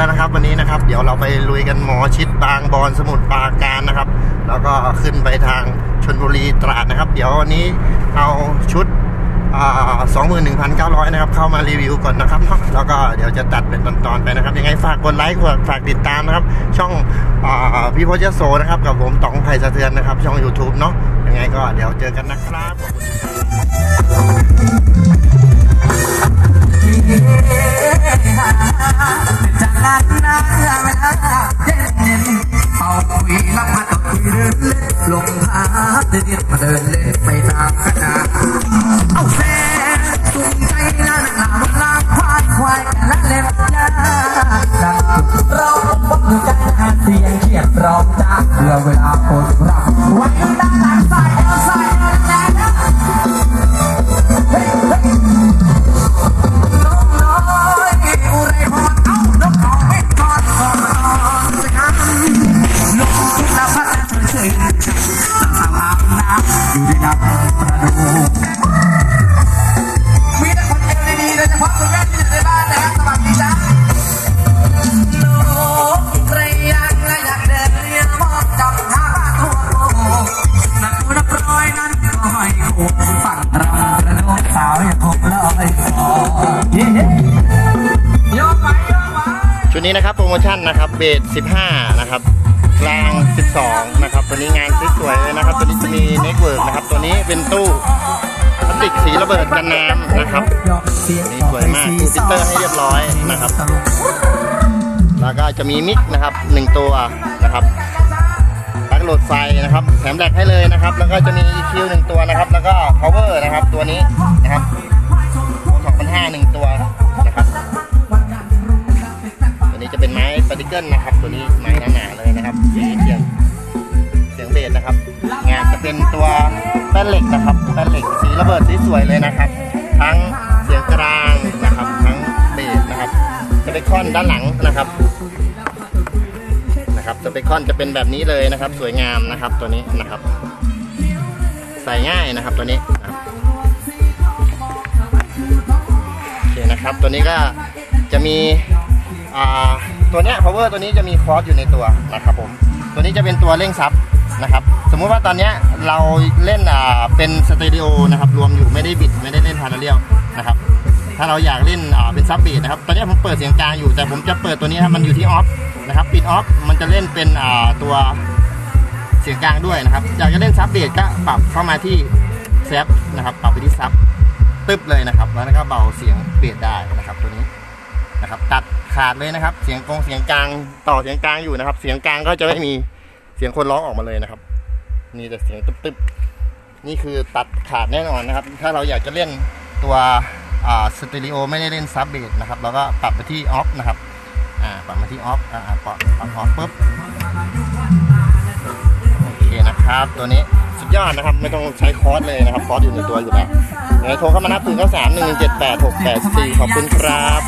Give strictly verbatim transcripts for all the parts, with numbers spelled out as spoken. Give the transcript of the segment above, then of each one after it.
แล้วนะครับวันนี้นะครับเดี๋ยวเราไปลุยกันหมอชิดบางบอนสมุทรปราการนะครับแล้วก็ขึ้นไปทางชลบุรีตราดนะครับเดี๋ยววันนี้เอาชุดสองหมื่นหนึ่งพันเก้าร้อยนะครับเข้ามารีวิวก่อนนะครับแล้วก็เดี๋ยวจะตัดเป็นตอนๆไปนะครับยังไงฝากกดไลค์ฝากติดตามนะครับช่องพี่พจน์ยโสนะครับกับผมต๋องไผ่สะเทือนนะครับช่อง YouTube เนาะยังไงก็เดี๋ยวเจอกันนะครับจากนั้นนะเวลาเย็นเย็นเป่าคุยลับมาตกคุยเดินเล่นลงหาเดินมาเดินเล่นไปตามคณะเอาแซ่สุขใจละหนาลาควายควายกันละเล็บยาดังเราบังใจหาเสียงเขียดร้องจากเรือเวลาปวดรับวันด้านหลังสายเอวสายเอวแรงนะเฮ้ยเฮ้ยน้องน้อยอุไรพอเอาน้องเขาให้กอดกอดกอดจะทำลงทุกแล้วพัดเฉยๆตั้งสามอาบน้ำอยู่ในน้ำประดูมีแต่คนเอวดีๆโดยเฉพาะคุณแม่ที่อยู่ในบ้านนะครับสวัสดีจ้าลูกใครยังและอยากเดินเรียนมองจับหน้าตัวโตนักบุญปล่อยนั้นก็ให้คู่ฝันรำกระโดดสาวอย่าคบลอยชุดนี้นะครับโปรโมชั่นนะครับเบสสิบห้านะครับกลางสิบสองนะครับตัวนี้งานสวยๆเลยนะครับตัวนี้จะมีเน็ตเวิร์กนะครับตัวนี้เป็นตู้พลาสติกสีระเบิดกันน้ำนะครับนี่สวยมากตู้ฟิลเตอร์ให้เรียบร้อยนะครับแล้วก็จะมีมิกนะครับหนึ่งตัวนะครับปลั๊กโหลดไฟนะครับแถมแบตให้เลยนะครับแล้วก็จะมี อี คิว หนึ่งตัวนะครับแล้วก็ power นะครับตัวนี้นะครับสองพันห้าหนึ่งตัวนะครับตัวนี้จะเป็นไม้ปาร์ติเกิลนะครับตัวนี้ไม้หนาๆเลยนะครับเสียงเสียงเบสนะครับงานจะเป็นตัวแป้นเหล็กนะครับแป้นเหล็กสีระเบิดสีสวยเลยนะครับทั้งเสียงกลางนะครับทั้งเบสนะครับสเปคคอนด้านหลังนะครับนะครับสเปคคอนจะเป็นแบบนี้เลยนะครับสวยงามนะครับตัวนี้นะครับใส่ง่ายนะครับตัวนี้โอเคนะครับตัวนี้ก็จะมีตัวเนี้ย power ตัวนี้จะมีคอร์สอยู่ในตัวนะครับผมตัวนี้จะเป็นตัวเร่งซับนะครับสมมุติว่าตอนนี้เราเล่นเป็นสเตอริโอนะครับรวมอยู่ไม่ได้บิดไม่ได้เล่นพาราเรลนะครับถ้าเราอยากเล่นเป็นซับบีทนะครับตอนนี้ผมเปิดเสียงกลางอยู่แต่ผมจะเปิดตัวนี้ครับมันอยู่ที่ออฟนะครับปิดออฟมันจะเล่นเป็นตัวเสียงกลางด้วยนะครับอยากจะเล่นซับบีทก็ปรับเข้ามาที่แซฟนะครับปรับไปที่ซับตึ๊บเลยนะครับแล้วก็เบาเสียงเบสได้นะครับตัวนี้นะครับตัดขาดเลยนะครับเสียงกงเสียงกลางต่อเสียงกลางอยู่นะครับเสียงกลางก็จะไม่มีเสียงคนร้องออกมาเลยนะครับมีแต่เสียงตึ๊บๆนี่คือตัดขาดแน่นอนนะครับถ้าเราอยากจะเล่นตัวสเตอริโอไม่ได้เล่นซับเบสนะครับเราก็ปรับไปที่ออฟนะครับอ่าปรับมาที่ออฟอ่าปรับปรับออฟปุ๊บโอเคนะครับตัวนี้สุดยอดนะครับไม่ต้องใช้คอร์สเลยนะครับคอร์สอยู่ในตัวอยู่แล้วเดี๋ยวโทรเข้ามานับถึงก็สามหนึ่งเจ็ดแปดหกแปดสี่ขอบคุณครับ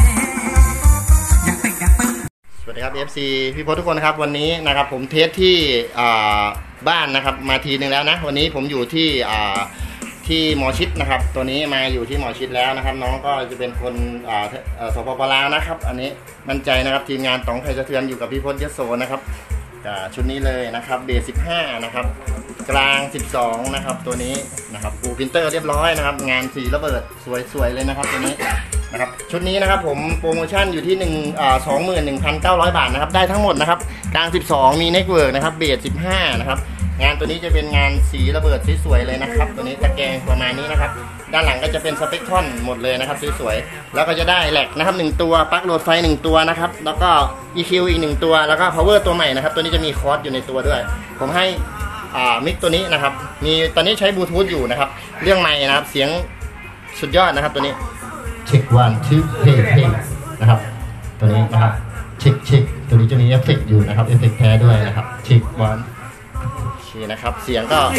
สวัสดีครับ เอฟ ซี พี่พจน์ทุกคนนะครับวันนี้นะครับผมเทสที่บ้านนะครับมาทีนึงแล้วนะวันนี้ผมอยู่ที่ที่หมอชิดนะครับตัวนี้มาอยู่ที่หมอชิดแล้วนะครับน้องก็จะเป็นคนสปป.ลาวนะครับอันนี้มั่นใจนะครับทีมงานต๋องไผ่สะเทือนอยู่กับพี่พจน์ยโสนะครับชุดนี้เลยนะครับเบสสิบห้านะครับกลางสิบสองนะครับตัวนี้นะครับปูพิมพ์เตอร์เรียบร้อยนะครับงานสีระเบิดสวยๆเลยนะครับตัวนี้นะครับชุดนี้นะครับผมโปรโมชั่นอยู่ที่หนึ่งอ่าสองหมื่นหนึ่งพันเก้าร้อยบาทนะครับได้ทั้งหมดนะครับกลางสิบสองมีเน็ตเวิร์กนะครับเบสสิบห้านะครับงานตัวนี้จะเป็นงานสีระเบิดสวยๆเลยนะครับตัวนี้ตะแกรงประมาณนี้นะครับด้านหลังก็จะเป็นสเปกทรอนหมดเลยนะครับสวยๆแล้วก็จะได้แหลกนะครับหนึ่งตัวปลั๊กโหลดไฟหนึ่งตัวนะครับแล้วก็ อี คิว อีกหนึ่งตัวแล้วก็ power ตัวใหม่นะครับตัวนี้จะมีคอร์สอยู่ในตัวด้วยผมให้อ่ามิกตัวนี้นะครับมีตอนนี้ใช้บลูทูธอยู่นะครับเรื่องไมค์นะครับเสียงสุดยอดนะครับตัวนี้เช็ควันชื่อเพลงเพลงนะครับตัวนี้นะครับเช็คเช็คตัวนี้จะมีเอฟเฟกต์อยู่นะครับเอฟเฟกต์แท้ด้วยนะครับเช็ควันโอเคนะครับเสียงก็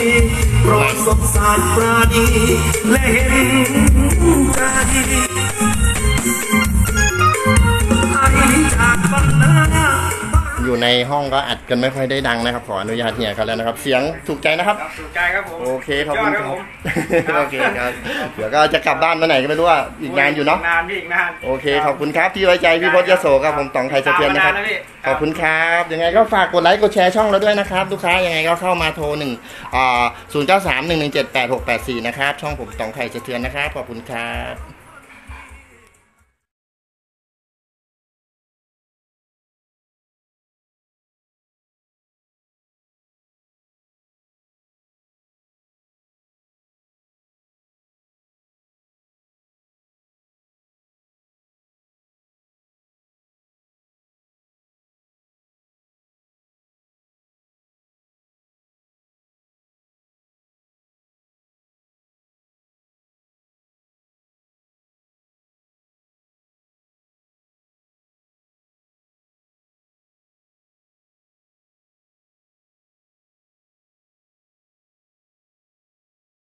ออยู่ในห้องก็อัดกันไม่ค่อยได้ดังนะครับขออนุญาตเฮียเขาแล้วนะครับเสียงถูกใจนะครับถูกใจครับผมโอเคขอบคุณครับผมโอเคครับเดี๋ยวก็จะกลับบ้านเมื่อไหร่ก็ไม่รู้ว่าอีกนานอยู่เนาะนานพี่อีกนานโอเคขอบคุณครับที่ไว้ใจพี่พจน์ยโสครับผมต๋องไทยสะเทือนนะครับขอบคุณครับยังไงก็ฝากกดไลค์กดแชร์ช่องเราด้วยนะครับลูกค้ายังไงก็เข้ามาโทรหนึ่งอ่าศูนย์เก้าสามหนึ่งหนึ่งเจ็ดแปดหกแปดสี่นะครับช่องผมต๋องไทยสะเทือนนะครับขอบคุณครับ